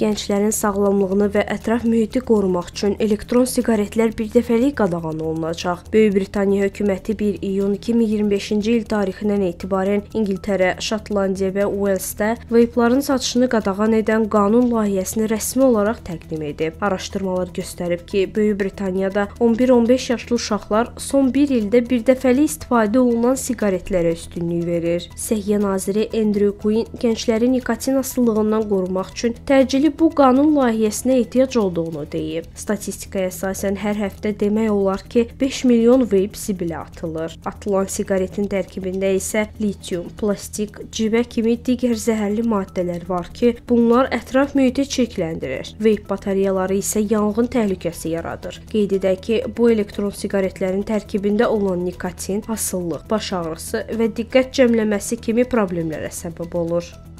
gənclərin sağlamlığını və ətraf mühiti qorumaq üçün elektron siqaretlər birdəfəlik qadağan olunacaq. Böyük Britaniya hökuməti 1 iyun 2025-ci il tarixindən etibarən İngiltərə, Şotlandiya və Uelsdə veypların satışını qadağan edən qanun layihəsini rəsmi olaraq təqdim edib. Araşdırmalar göstərib ki, Böyük Britaniyada 11-15 yaşlı uşaqlar son bir ildə birdəfəlik istifadə olunan siqaretlərə üstünlük verir. Səhiyyə naziri Andrew Quinn gəncləri nikotin asılılığından qorumaq üçün təcili bu qanun layihəsinə ehtiyac olduğunu deyib. Statistikaya əsasən hər həftə demək olar ki, 5 milyon veyp zibilə atılır. Atılan siqaretin tərkibində isə litium, plastik, civə kimi digər zəhərli maddələr var ki, bunlar ətraf mühiti çirkləndirir. Veyp batareyaları isə yanğın təhlükəsi yaradır. Qeyd edək ki, bu elektron siqaretlərin tərkibində olan nikotin, asıllıq, baş ağrısı və diqqət cəmləməsi kimi problemlərə səbəb olur.